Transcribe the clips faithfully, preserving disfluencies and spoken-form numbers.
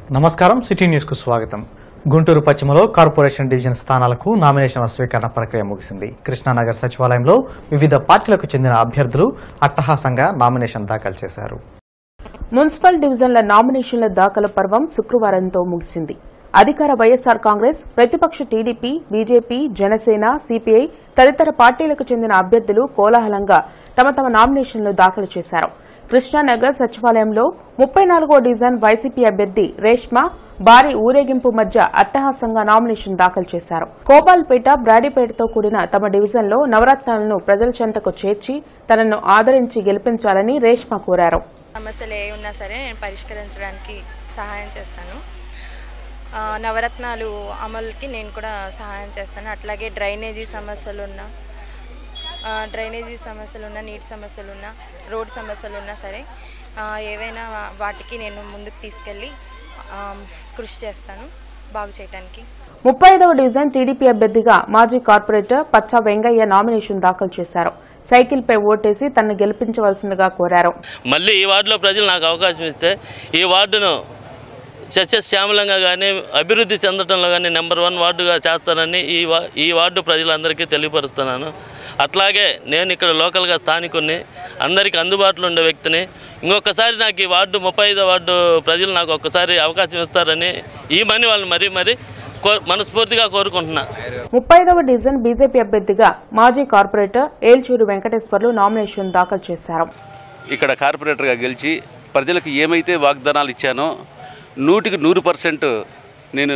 నమస్కారం city news కు స్వాగతం. గుంటూరు పశ్చిమలో కార్పొరేషన్ డివిజన్ స్థానాలకు నామినేషన్ల స్వీకరణ ప్రక్రియ ముగిసింది. కృష్ణానగర్ సచివాలయంలో వివిధ పార్టీలకు చెందిన అభ్యర్థులు అట్టహాసంగా నామినేషన్ దాఖలు చేశారు. మున్సిపల్ డివిజన్ల నామినేషన్ల దాఖలు పర్వం శుక్రవారంతో ముగిసింది. అధికార వైఎస్సార్ కాంగ్రెస్, ప్రతిపక్ష టీడీపీ, బీజేపీ, జనసేన, సిపిఐ తదితర పార్టీలకు చెందిన అభ్యర్థులు కోలాహలంగా తమ తమ నామినేషన్లు దాఖలు చేశారు. కృష్ణానగర్ సచివాలయంలో ముప్పై నాలుగో డివిజన్ వైసీపీ అభ్యర్థి రేష్మ భారీ ఊరేగింపు మధ్య అట్టహాసంగా నామినేషన్ దాఖలు చేశారు. కోపాల్పేట, బ్రాడీపేటతో కూడిన తమ డివిజన్లో నవరత్నాలను ప్రజల చెంతకు చేర్చి తనను ఆదరించి గెలిపించాలని రేష్మ కోరారు. సమస్యలు ఏ ఉన్నా సరే నేను పరిష్కరించడానికి సహాయం చేస్తాను. నవరత్నాలు అమలుకి నేను కూడా సహాయం చేస్తాను. అట్లాగే డ్రైనేజీ సమస్యలు ఉన్నా డ్రైనేజీ సమస్యలు ఉన్నా నీటి సమస్యలు ఉన్నా రోడ్ సమస్యలు ఉన్నా సరే ఏవైనా వాటికి నేను ముందుకు తీసుకెళ్ళి కృషి చేస్తాను బాగు చేయడానికి. ముప్పై ఐదవ డివిజన్ టీడీపీ అభ్యర్థిగా మాజీ కార్పొరేటర్ పచ్చా వెంగయ్య నామినేషన్ దాఖలు చేశారు. సైకిల్ పై ఓటేసి తనను గెలిపించవలసిందిగా కోరారు. మళ్ళీ ఈ వార్డులో ప్రజలు నాకు అవకాశం ఇస్తే ఈ వార్డును సస్యశ్యామలంగా కానీ అభివృద్ధి చెందడంలో కానీ నెంబర్ వన్ వార్డుగా చేస్తానని ఈ వా ఈ వార్డు ప్రజలందరికీ తెలియపరుస్తున్నాను. అట్లాగే నేను ఇక్కడ లోకల్గా స్థానికుని, అందరికీ అందుబాటులో ఉండే వ్యక్తిని. ఇంకొకసారి నాకు ఈ వార్డు ముప్పై ఐదో వార్డు ప్రజలు నాకు ఒక్కసారి అవకాశం ఇస్తారని ఈ మనీ వాళ్ళు మరీ మరీ మనస్ఫూర్తిగా కోరుకుంటున్నా. ముప్పై ఐదవ డివిజన్ బీజేపీ అభ్యర్థిగా మాజీ కార్పొరేటర్ ఏల్చూరు వెంకటేశ్వర్లు నామినేషన్ దాఖలు చేశారు. ఇక్కడ కార్పొరేటర్గా గెలిచి ప్రజలకు ఏమైతే వాగ్దానాలు ఇచ్చానో నూటికి నూరు పర్సెంట్ నేను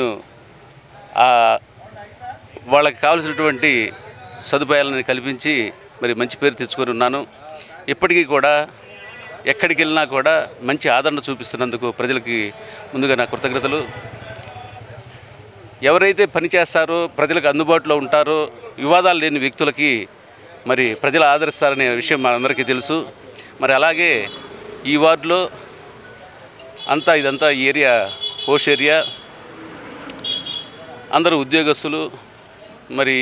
వాళ్ళకి కావాల్సినటువంటి సదుపాయాలను కల్పించి మరి మంచి పేరు తెచ్చుకొని ఉన్నాను. ఇప్పటికీ కూడా ఎక్కడికి వెళ్ళినా కూడా మంచి ఆదరణ చూపిస్తున్నందుకు ప్రజలకి ముందుగా నా కృతజ్ఞతలు. ఎవరైతే పనిచేస్తారో ప్రజలకు అందుబాటులో ఉంటారో వివాదాలు లేని వ్యక్తులకి మరి ప్రజలు ఆదరిస్తారనే విషయం మనందరికీ తెలుసు. మరి అలాగే ఈ వార్డులో అంతా ఇదంతా ఏరియా పోష్ ఏరియా, అందరూ ఉద్యోగస్తులు, మరి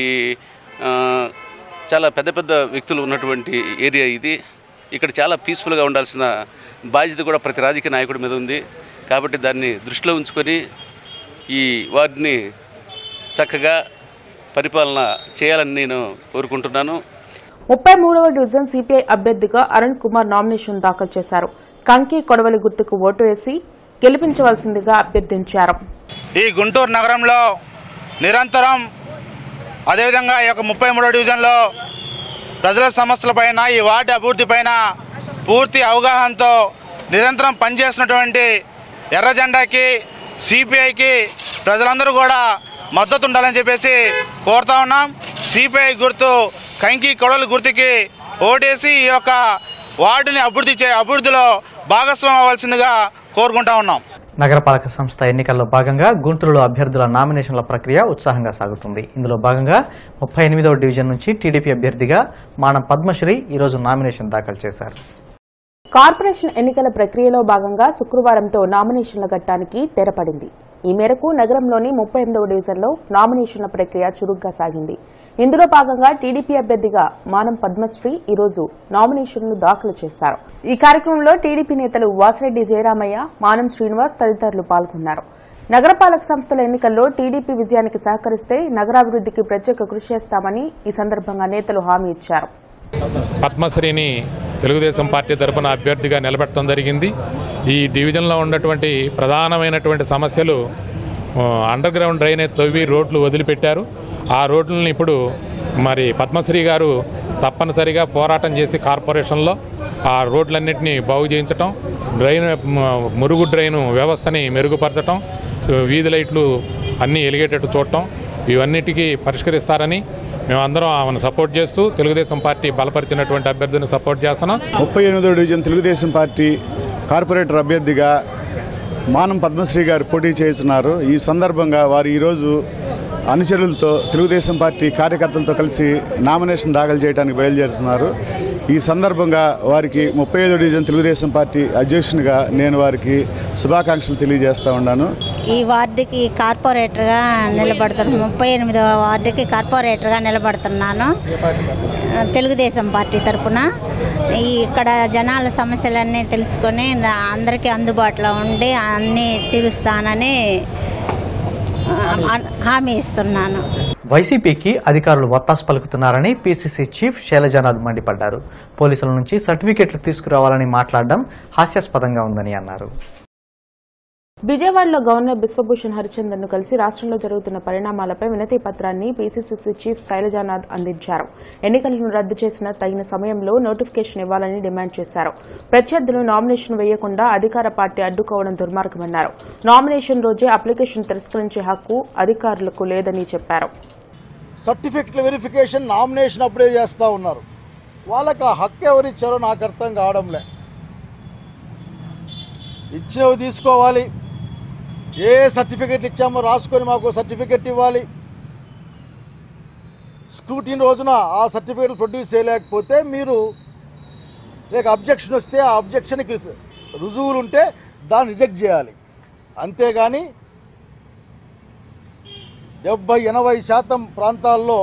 చాలా పెద్ద పెద్ద వ్యక్తులు ఉన్నటువంటి ఏరియా ఇది. ఇక్కడ చాలా పీస్ఫుల్గా ఉండాల్సిన బాధ్యత కూడా ప్రతి రాజకీయ నాయకుడి మీద ఉంది. కాబట్టి దాన్ని దృష్టిలో ఉంచుకొని ఈ వార్డుని చక్కగా పరిపాలన చేయాలని నేను కోరుకుంటున్నాను. ముప్పై మూడవ డివిజన్ సిపిఐ అభ్యర్థిగా అరుణ్ కుమార్ నామినేషన్ దాఖలు చేశారు. కంకి కొడవలి గుర్తుకు ఓటు వేసి గెలిపించవలసిందిగా అభ్యర్థించారు. ఈ గుంటూరు నగరంలో నిరంతరం అదేవిధంగా ఈ యొక్క ముప్పై మూడో డివిజన్లో ప్రజల సమస్యలపైన, ఈ వార్డు అభివృద్ధిపైన పూర్తి అవగాహనతో నిరంతరం పనిచేస్తున్నటువంటి ఎర్ర జెండాకి, సిపిఐకి ప్రజలందరూ కూడా మద్దతు ఉండాలని చెప్పేసి కోరుతా ఉన్నాం. సిపిఐ గుర్తు కంకి కొడవలి గుర్తుకి ఓటేసి ఈ యొక్క వార్డుని అభివృద్ధి చే అభివృద్ధిలో భాగస్వామ్యం అవ్వాల్సిందిగా కోరుకుంటా ఉన్నాం. నగరపాలక సంస్థ ఎన్నికల్లో భాగంగా గుంటూరులో అభ్యర్థుల నామినేషన్ల ప్రక్రియ ఉత్సాహంగా సాగుతుంది. ఇందులో భాగంగా ముప్పై ఎనిమిదవ డివిజన్ నుంచి టీడీపీ అభ్యర్థిగా మానం పద్మశ్రీ ఈరోజు నామినేషన్ దాఖలు చేశారు. కార్పొరేషన్ ఎన్నికల ప్రక్రియలో భాగంగా శుక్రవారంతో నామినేషన్ల ఘట్టానికి తెరపడింది. ఈ మేరకు నగరంలోని ముప్పై ఎనిమిదవ డివిజన్లో నామినేషన్ల ప్రక్రియ చురుగ్గా సాగింది. ఇందులో భాగంగా టీడీపీ అభ్యర్థిగా మానం పద్మశ్రీ ఈరోజు నామినేషన్లు దాఖలు చేశారు. ఈ కార్యక్రమంలో టీడీపీ నేతలు వాసిరెడ్డి జయరామయ్య, మానం శ్రీనివాస్ తదితరులు పాల్గొన్నారు. నగరపాలక సంస్థల ఎన్నికల్లో టీడీపీ విజయానికి సహకరిస్తే నగరాభివృద్ధికి ప్రత్యేక కృషి చేస్తామని ఈ సందర్భంగా నేతలు హామీ ఇచ్చారు. పద్మశ్రీని తెలుగుదేశం పార్టీ తరఫున అభ్యర్థిగా నిలబెట్టడం జరిగింది. ఈ డివిజన్లో ఉన్నటువంటి ప్రధానమైనటువంటి సమస్యలు అండర్ గ్రౌండ్ డ్రైనేజ్ తవ్వి రోడ్లు వదిలిపెట్టారు. ఆ రోడ్లను ఇప్పుడు మరి పద్మశ్రీ గారు తప్పనిసరిగా పోరాటం చేసి కార్పొరేషన్లో ఆ రోడ్లన్నింటినీ బాగు చేయించటం, డ్రైన్ మురుగు డ్రైను వ్యవస్థని మెరుగుపరచడం, వీధి లైట్లు అన్నీ వెలిగేటట్టు చూడటం, ఇవన్నిటికీ పరిష్కరిస్తారని మేమందరం ఆమెను సపోర్ట్ చేస్తూ తెలుగుదేశం పార్టీ బలపరిచినటువంటి అభ్యర్థిని సపోర్ట్ చేస్తున్నాం. ముప్పై ఎనిమిదో డివిజన్ తెలుగుదేశం పార్టీ కార్పొరేటర్ అభ్యర్థిగా మానం పద్మశ్రీ గారు పోటీ చేస్తున్నారు. ఈ సందర్భంగా వారు ఈరోజు అనుచరులతో తెలుగుదేశం పార్టీ కార్యకర్తలతో కలిసి నామినేషన్ దాఖలు చేయడానికి బయలుదేరుతున్నారు. ఈ సందర్భంగా వారికి ముప్పై ఐదో డివిజన్ తెలుగుదేశం పార్టీ అధ్యక్షునిగా నేను వారికి శుభాకాంక్షలు తెలియజేస్తూ ఉన్నాను. ఈ వార్డుకి కార్పొరేటర్గా నిలబడుతున్నాను. ముప్పై ఎనిమిదవ వార్డుకి కార్పొరేటర్గా నిలబడుతున్నాను తెలుగుదేశం పార్టీ తరఫున. ఇక్కడ జనాల సమస్యలన్నీ తెలుసుకొని అందరికీ అందుబాటులో ఉండి అన్నీ తీరుస్తానని హామీ ఇస్తున్నాను. వైసీపీకి అధికారులు వత్తాసు పలుకుతున్నారని పీసీసీ చీఫ్ శైలజానాథ్ మండిపడ్డారు. పోలీసుల నుంచి సర్టిఫికెట్లు తీసుకురావాలని మాట్లాడడం హాస్యాస్పదంగా ఉందని అన్నారు. విజయవాడలో గవర్నర్ బిశ్వభూషణ్ హరిచందన్ ను కలిసి రాష్ట్రంలో జరుగుతున్న పరిణామాలపై వినతి పత్రాన్ని పీసీసీ చీఫ్ శైలజానాథ్ అందించారు. ఎన్నికలను రద్దు చేసిన తగిన సమయంలో నోటిఫికేషన్ ఇవ్వాలని డిమాండ్ చేశారు. ప్రత్యర్థులు నామినేషన్ వేయకుండా అధికార పార్టీ అడ్డుకోవడం దుర్మార్గమన్నారు. నామినేషన్ రోజే అప్లికేషన్ తిరస్కరించే హక్కు అధికారులకు లేదని చెప్పారు. సర్టిఫికెట్ల వెరిఫికేషన్ నామినేషన్ అప్పుడే చేస్తూ ఉన్నారు. వాళ్ళకి ఆ హక్కు ఎవరిచ్చారో నాకు అర్థం కావడంలే. ఇచ్చినవి తీసుకోవాలి. ఏ సర్టిఫికెట్ ఇచ్చామో రాసుకొని మాకు సర్టిఫికెట్ ఇవ్వాలి. స్క్రూటిన్ రోజున ఆ సర్టిఫికెట్ ప్రొడ్యూస్ చేయలేకపోతే మీరు లేక అబ్జెక్షన్ వస్తే ఆ అబ్జెక్షన్కి రుజువులు ఉంటే దాన్ని రిజెక్ట్ చేయాలి. అంతేగాని డెబ్బై ఎనభై శాతం ప్రాంతాల్లో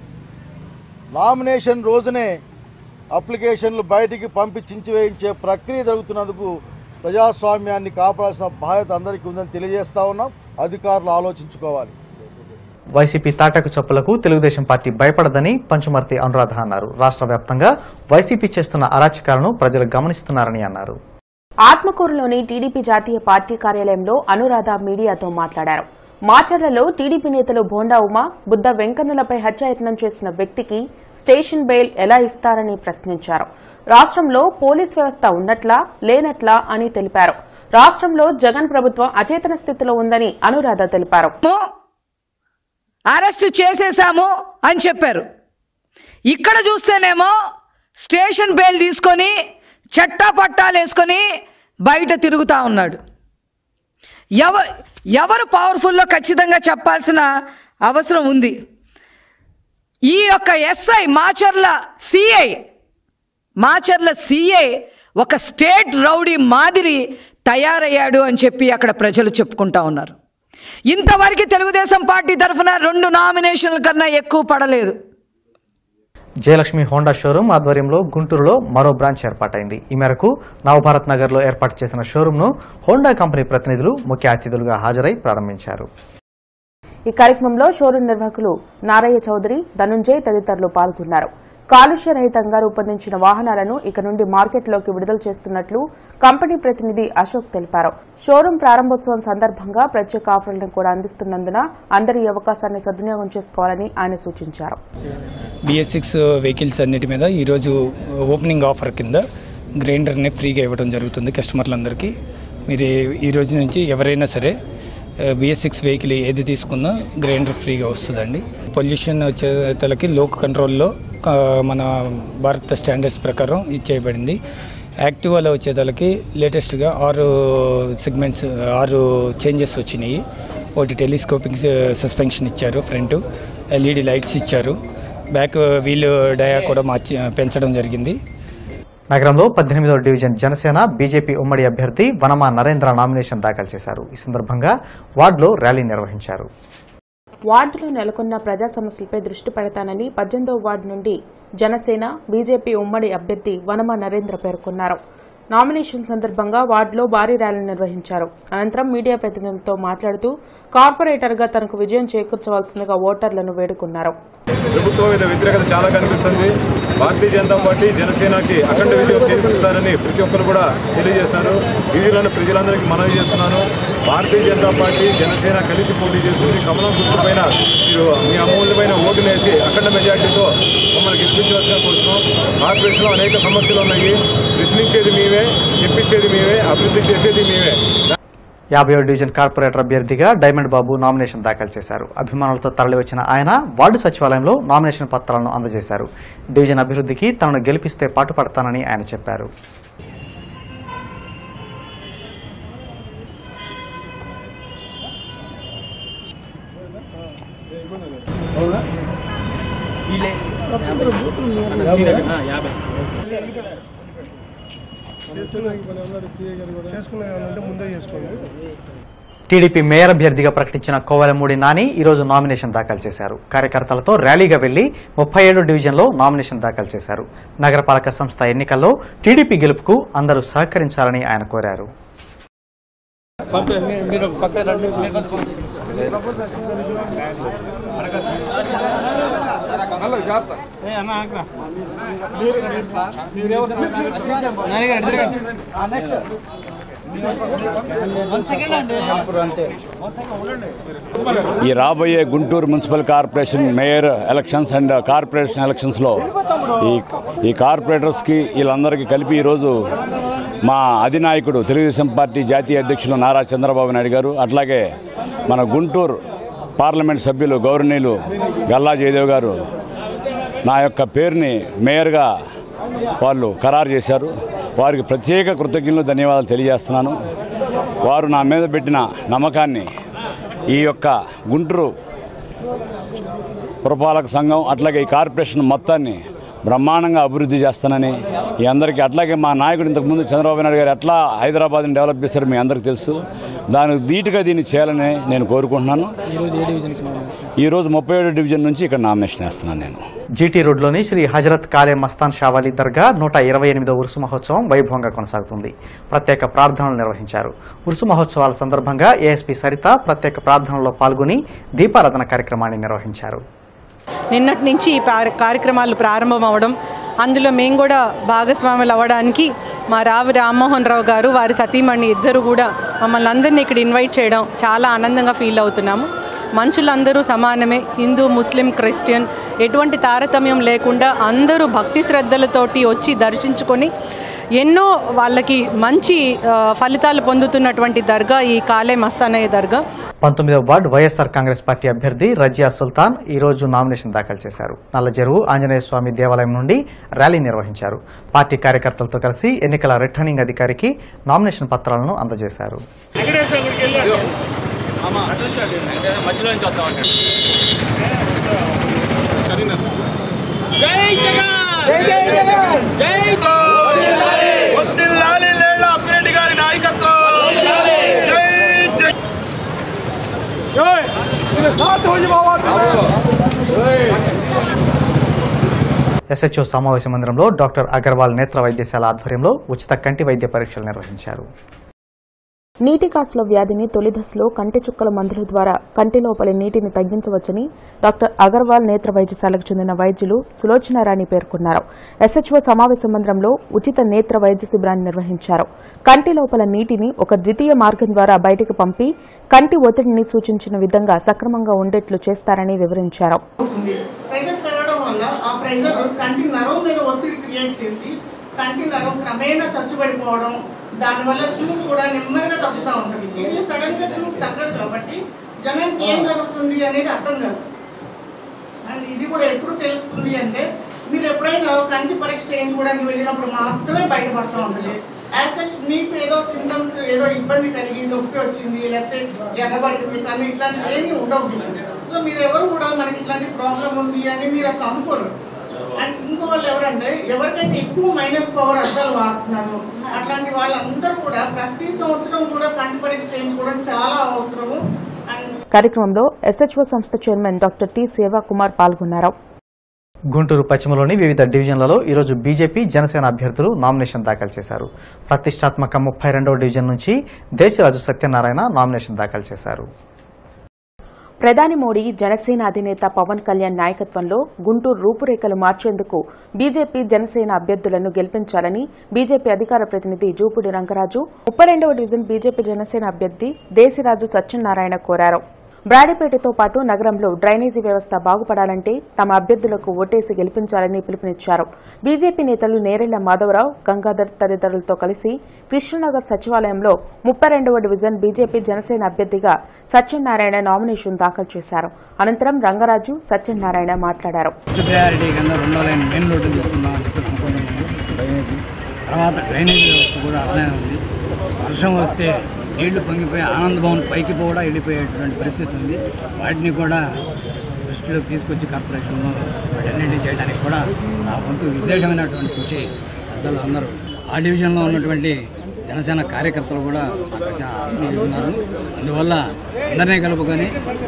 నామినేషన్ రోజునే అప్లికేషన్లు బయటికి పంపి చించివేయించే ప్రక్రియ జరుగుతున్నందుకు ప్రజాస్వామ్యాన్ని కాపాడాల్సిన బాధ్యత అందరికీ ఉందని తెలియజేస్తా ఉన్నాం. అధికారులు ఆలోచించుకోవాలి. వైసీపీ తాటకు చప్పులకు తెలుగుదేశం పార్టీ భయపడదని పంచుమర్తి అనురాధ అన్నారు. రాష్ట్ర వ్యాప్తంగా వైసీపీ చేస్తున్న అరాచకాలను ప్రజలు గమనిస్తున్నారని అన్నారు. ఆత్మకూరులోని టీడీపీ జాతీయ పార్టీ కార్యాలయంలో అనురాధ మీడియాతో మాట్లాడారు. మాచర్లలో టీడీపీ నేతలు బోండా ఉమా, బుద్ధ వెంకన్నులపై హత్యాయత్నం చేసిన వ్యక్తికి స్టేషన్ బెయిల్ ఎలా ఇస్తారని ప్రశ్నించారు. రాష్ట్రంలో పోలీస్ వ్యవస్థ ఉన్నట్లా లేనట్లా అని తెలిపారు. రాష్ట్రంలో జగన్ ప్రభుత్వం అచేతన స్థితిలో ఉందని అనురాధ తెలిపారు. అరెస్ట్ చేసేశాము అని చెప్పారు. ఇక్కడ చూస్తేనేమో స్టేషన్ బెయిల్ తీసుకొని చట్టా పట్టాలు వేసుకొని బయట తిరుగుతా ఉన్నాడు. ఎవ ఎవరు పవర్ఫుల్లో ఖచ్చితంగా చెప్పాల్సిన అవసరం ఉంది. ఈ యొక్క SI Macherla CI Macherla CI ఒక స్టేట్ రౌడీ మాదిరి తయారయ్యాడు అని చెప్పి అక్కడ ప్రజలు చెప్పుకుంటా ఉన్నారు. ఇంతవరకు తెలుగుదేశం పార్టీ తరఫున రెండు నామినేషన్ల కన్నా ఎక్కువ పడలేదు. జయలక్ష్మి హోండా షోరూం ఆధ్వర్యంలో గుంటూరులో మరో బ్రాంచ్ ఏర్పాటైంది. ఈ మేరకు నవభారత్ నగర్ లో ఏర్పాటు చేసిన షోరూంను హోండా కంపెనీ ప్రతినిధులు ముఖ్య అతిథులుగా హాజరై ప్రారంభించారు. ఈ కార్యక్రమంలో షోరూం నిర్వాహకులు నారయ్య చౌదరి, ధనుంజయ్ తదితరులు పాల్గొన్నారు. కాలుష్య రహితంగా రూపొందించిన వాహనాలను ఇక నుండి మార్కెట్లోకి విడుదల చేస్తున్నట్లు కంపెనీ ప్రతినిధి అశోక్ తెలిపారు. షోరూం ప్రారంభోత్సవం సందర్భంగా ప్రత్యేక ఆఫర్లను కూడా అందిస్తున్నందున అందరి అవకాశాన్ని సద్వినియోగం చేసుకోవాలని ఆయన సూచించారు. బిఎస్ సిక్స్ వెహికల్స్ అన్నిటి మీద ఈరోజు ఓపెనింగ్ ఆఫర్ కింద గ్రైండర్ని ఫ్రీగా ఇవ్వడం జరుగుతుంది కస్టమర్లందరికీ. మీరు ఈ రోజు నుంచి ఎవరైనా సరే బిఎస్ సిక్స్ వెహికల్ ఏది తీసుకున్నా గ్రైండర్ ఫ్రీగా వస్తుందండి. పొల్యూషన్ వచ్చేతలకి లోక్ కంట్రోల్లో మన భారత స్టాండర్డ్స్ ప్రకారం ఇది చేయబడింది. యాక్టివాలో వచ్చేతలకి లేటెస్ట్గా ఆరు సెగ్మెంట్స్ ఆరు చేంజెస్ వచ్చినాయి. ఒకటి టెలిస్కోపింగ్ సస్పెన్షన్ ఇచ్చారు, ఫ్రంట్ ఎల్ఈడి లైట్స్ ఇచ్చారు, బ్యాక్ వీల్ డయా కూడా మార్చి పెంచడం జరిగింది. నగరంలో పద్దెనిమిదవ డివిజన్ జనసేన బీజేపీ ఉమ్మడి అభ్యర్థి వనమా నరేంద్ర నామినేషన్ దాఖలు చేశారు. ఈ సందర్భంగా వార్డులో ర్యాలీ నిర్వహించారు. వార్డులో నెలకొన్న ప్రజా సమస్యలపై దృష్టి పెడతానని పద్దెనిమిదవ వార్డు నుండి జనసేన బీజేపీ ఉమ్మడి అభ్యర్థి వనమా నరేంద్ర పేర్కొన్నారు. నామినేషన్ సందర్భంగా వార్డులో భారీ ర్యాలీ నిర్వహించారు. అనంతరం మీడియా ప్రతినిధులతో మాట్లాడుతూ కార్పొరేటర్గా తనకు విజయం చేకూర్చవలసిందిగా ఓటర్లను వేడుకున్నారు. ప్రభుత్వం మీద వ్యతిరేకత చాలా కనిపిస్తుంది. భారతీయ జనతా పార్టీ జనసేనకి అఖండ విజయం చేకూరుస్తారని ప్రతి ఒక్కరు కూడా తెలియజేస్తున్నారు. డివిజన్లోని ప్రజలందరికీ మనవి చేస్తున్నాను. భారతీయ జనతా పార్టీ జనసేన కలిసి పోటీ చేస్తుంది. కమలం గుర్తు పైన మీరు మీ అమూల్యమైన ఓటు వేసి అఖండ మెజార్టీతో మమ్మల్ని గెలిపించవలసిన కోరుతున్నాం. కార్పొరేషన్లో అనేక సమస్యలు ఉన్నాయి. ప్రశ్నించేది మేమే, గెలిపించేది మేమే, అభివృద్ధి చేసేది మేమే. యాభై డివిజన్ కార్పొరేటర్ అభ్యర్థిగా డైమండ్ బాబు నామినేషన్ దాఖలు చేశారు. అభిమానులతో తరలివచ్చిన ఆయన వార్డు సచివాలయంలో నామినేషన్ పత్రాలను అందజేశారు. డివిజన్ అభివృద్ధికి తనను గెలిపిస్తే పాటుపడతానని ఆయన చెప్పారు. టీడీపీ మేయర్ అభ్యర్థిగా ప్రకటించిన కోవెలమూడి నాని ఈరోజు నామినేషన్ దాఖలు చేశారు. కార్యకర్తలతో ర్యాలీగా వెళ్లి ముప్పై ఏడు డివిజన్లో నామినేషన్ దాఖలు చేశారు. నగరపాలక సంస్థ ఎన్నికల్లో టీడీపీ గెలుపుకు అందరూ సహకరించాలని ఆయన కోరారు. ఈ రాబోయే Guntur municipal corporation mayor elections and corporation ఎలక్షన్స్లో ఈ ఈ కార్పొరేటర్స్కి వీళ్ళందరికీ కలిపి ఈరోజు మా అధినాయకుడు తెలుగుదేశం పార్టీ జాతీయ అధ్యక్షులు నారా చంద్రబాబు నాయుడు గారు, అట్లాగే మన గుంటూరు పార్లమెంట్ సభ్యులు గౌరవనీయులు గల్లా జయదేవ్ గారు నా యొక్క పేరుని మేయర్గా వాళ్ళు ఖరారు చేశారు. వారికి ప్రత్యేక కృతజ్ఞతలు ధన్యవాదాలు తెలియజేస్తున్నాను. వారు నా మీద పెట్టిన నమ్మకాన్ని ఈ యొక్క గుంటూరు పురపాలక సంఘం అట్లాగే ఈ కార్పొరేషన్ మొత్తాన్ని బ్రహ్మాండంగా అభివృద్ధి చేస్తానని ఈ అందరికీ, అట్లాగే మా నాయకుడు ఇంతకుముందు చంద్రబాబు నాయుడు గారు ఎట్లా హైదరాబాద్ని డెవలప్ చేశారు మీ అందరికీ తెలుసు. దానికి ధీటుగా దీన్ని చేయాలని నేను కోరుకుంటున్నాను. ఈరోజు ముప్పై ఏడు డివిజన్ నుంచి ఇక్కడ నామినేషన్ వేస్తున్నాను. నేను జీటీ రోడ్లోని శ్రీ హజరత్ కాలే మస్తాన్ షావాలి దర్గా నూట ఇరవై ఎనిమిదో ఉరుసు మహోత్సవం వైభవంగా కొనసాగుతుంది. ప్రత్యేక ప్రార్థనలు నిర్వహించారు. ఉరుసు మహోత్సవాల సందర్భంగా ఏఎస్పీ సరిత ప్రత్యేక ప్రార్థనలో పాల్గొని దీపారాధన కార్యక్రమాన్ని నిర్వహించారు. నిన్నటి నుంచి ఈ కార్యక్రమాలు ప్రారంభం అవడం, అందులో మేము కూడా భాగస్వాములు అవ్వడానికి మా రావి రామ్మోహన్ రావు గారు వారి సతీమణి ఇద్దరు కూడా మమ్మల్ని అందరినీ ఇక్కడ ఇన్వైట్ చేయడం చాలా ఆనందంగా ఫీల్ అవుతున్నాము. మనుషులందరూ సమానమే, హిందూ ముస్లిం క్రిస్టియన్ ఎటువంటి తారతమ్యం లేకుండా అందరూ భక్తి శ్రద్ధలతోటి వచ్చి దర్శించుకొని ఎన్నో వాళ్ళకి మంచి ఫలితాలు పొందుతున్నటువంటి దర్గా ఈ కాలే మస్తానయ్య దర్గా. పంతొమ్మిదవ వార్డు వైఎస్ఆర్ కాంగ్రెస్ పార్టీ అభ్యర్థి రజియా సుల్తాన్ ఈ రోజు నామినేషన్ దాఖలు చేశారు. నల్లచెరువు ఆంజనేయ స్వామి దేవాలయం నుండి ర్యాలీ నిర్వహించారు. పార్టీ కార్యకర్తలతో కలిసి ఎన్నికల రిటర్నింగ్ అధికారికి నామినేషన్ పత్రాలను అందజేశారు. ఎస్హెచ్ఓ సమావేశ మందిరంలో డాక్టర్ అగర్వాల్ నేత్ర వైద్యశాల ఆధ్వర్యంలో ఉచిత కంటి వైద్య పరీక్షలు నిర్వహించారు. నీటి కాసుల వ్యాధిని తొలి దశలో కంటి చుక్కల మందుల ద్వారా కంటి లోపలి నీటిని తగ్గించవచ్చని డాక్టర్ అగర్వాల్ నేత్ర వైద్యశాలకు చెందిన వైద్యులు సులోచనారాణి పేర్కొన్నారు. ఎస్హెచ్ఓ సమావేశ మందిరంలో ఉచిత నేత్ర వైద్య శిబిరాన్ని నిర్వహించారు. కంటి లోపల నీటిని ఒక ద్వితీయ మార్గం ద్వారా బయటకు పంపి కంటి ఒత్తిడిని సూచించిన విధంగా సక్రమంగా ఉండేట్లు చేస్తారని వివరించారు. కంటి నరం క్రమేణా చచ్చుబడిపోవడం, దానివల్ల చూపు కూడా నెమ్మదిగా తగ్గుతూ ఉంటుంది. ఇది సడన్ గా చూపు తగ్గదు కాబట్టి జనానికి ఏం జరుగుతుంది అనేది అర్థం కాదు. అండ్ ఇది కూడా ఎప్పుడు తెలుస్తుంది అంటే మీరు ఎప్పుడైనా కంటి పరీక్ష చేయించుకోవడానికి వెళ్ళినప్పుడు మాత్రమే బయటపడుతూ ఉంటుంది. యాజ్ సచ్ మీకు ఏదో సిమ్టమ్స్ ఏదో ఇబ్బంది కలిగి నొప్పి వచ్చింది లేకపోతే ఎర్రబడింది కానీ ఇట్లాంటివి ఏమీ ఉండవు. సో మీరు ఎవరు కూడా మనకి ఇట్లాంటి ప్రాబ్లం ఉంది అని మీరు అసలు అనుకోరు. అండ్ ఇంకో వాళ్ళు ఎవరంటే ఎవరికైతే ఎక్కువ మైనస్ పవర్ అద్దాలు వాడుతున్నారు అట్లాంటి వాళ్ళందరూ కూడా ప్రతి సంవత్సరం కూడా కంటి పరీక్ష చేయించుకోవడం చాలా అవసరము. కార్యక్రమంలో ఎస్హెచ్ఓ సంస్థ చైర్మన్ డాక్టర్ టి సేవా కుమార్ పాల్గొన్నారు. గుంటూరు పశ్చిమలోని వివిధ డివిజన్లలో ఈరోజు బీజేపీ జనసేన అభ్యర్థులు నామినేషన్ దాఖలు చేశారు. ప్రతిష్టాత్మక ముప్పై రెండవ డివిజన్ నుంచి దేశరాజు సత్యనారాయణ నామినేషన్ దాఖలు చేశారు. ప్రధాని మోడీ జనసేన అధినేత పవన్ కళ్యాణ్ నాయకత్వంలో గుంటూరు రూపురేఖలు మార్చేందుకు బీజేపీ జనసేన అభ్యర్థులను గెలిపించాలని బీజేపీ అధికార ప్రతినిధి జూపూడి రంగరాజు ముప్పై రెండవ డివిజన్ బీజేపీ జనసేన అభ్యర్థి దేశరాజు సత్యనారాయణ కోరారు. బ్రాడీపేటతో పాటు నగరంలో డ్రైనేజీ వ్యవస్థ బాగుపడాలంటే తమ అభ్యర్థులకు ఓటేసి గెలిపించాలని పిలుపునిచ్చారు. బీజేపీ నేతలు నేరెళ్ల మాధవరావు, గంగాధర్ తదితరులతో కలిసి కృష్ణనగర్ సచివాలయంలో ముప్పై రెండవ డివిజన్ బీజేపీ జనసేన అభ్యర్థిగా సత్యనారాయణ నామినేషన్ దాఖలు చేశారు. అనంతరం రంగరాజు, సత్యనారాయణ మాట్లాడారు. వర్షం వస్తే నీళ్లు పొంగిపోయి ఆనంద భవన్ పైకి కూడా వెళ్ళిపోయేటువంటి పరిస్థితి ఉంది. వాటిని కూడా దృష్టిలోకి తీసుకొచ్చి కార్పొరేషన్లో వాటన్నింటినీ చేయడానికి కూడా నా వంతు విశేషమైనటువంటి కృషి పెద్దలు అందరూ ఆ డివిజన్లో ఉన్నటువంటి జనసేన కార్యకర్తలు కూడా నాకు చాలా ఆత్మీయులు ఉన్నారు. అందువల్ల అందరినీ కలుపుకొని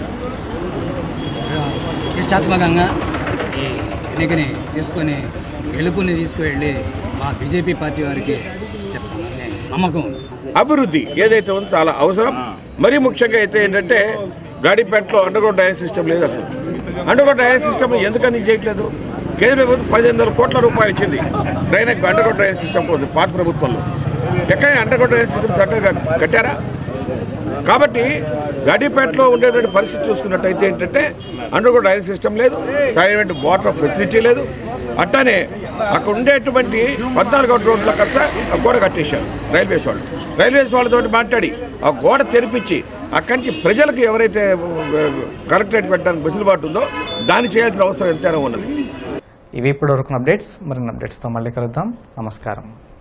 ప్రతిష్టాత్మకంగా ఈ ఎన్నికని తీసుకొని గెలుపుని తీసుకువెళ్ళి మా బీజేపీ పార్టీ వారికి చెప్తామని నమ్మకం ఉంది. అభివృద్ధి ఏదైతే ఉందో చాలా అవసరం. మరీ ముఖ్యంగా అయితే ఏంటంటే గాడిపేటలో అండర్ గ్రౌండ్ డ్రైనేజ్ సిస్టమ్ లేదు. అసలు అండర్ గ్రౌండ్ డ్రైనేజ్ సిస్టమ్ ఎందుకని చేయట్లేదు? కేంద్ర ప్రభుత్వం పదిహేను వందల కోట్ల రూపాయలు ఇచ్చింది drainage underground drainage system కోసం పాత ప్రభుత్వంలో. ఎక్కడైనా అండర్ గ్రౌండ్ డ్రైనేజ్ సిస్టమ్ చక్కగా కట్టారా? కాబట్టి గాడిపేటలో ఉండేటువంటి పరిస్థితి చూసుకున్నట్టయితే ఏంటంటే అండర్ గ్రౌండ్ డ్రైనేజ్ సిస్టమ్ లేదు, సరైన వాటర్ ఫెసిలిటీ లేదు. అట్లానే అక్కడ ఉండేటువంటి పద్నాలుగు రోడ్ల కట్ట ఆ గోడ కట్టేశారు రైల్వేస్ వాళ్ళు. రైల్వేస్ వాళ్ళతో మాట్లాడి ఆ గోడ తెరిపించి అక్కడి నుంచి ప్రజలకు ఎవరైతే కలెక్టరేట్ పెట్టడానికి వెసులుబాటు ఉందో దాన్ని చేయాల్సిన అవసరం ఎంతైనా ఉన్నది. ఇవి ఇప్పుడు వరకు అప్డేట్స్. మరిన్ని అప్డేట్స్తో మళ్ళీ కలుద్దాం. నమస్కారం.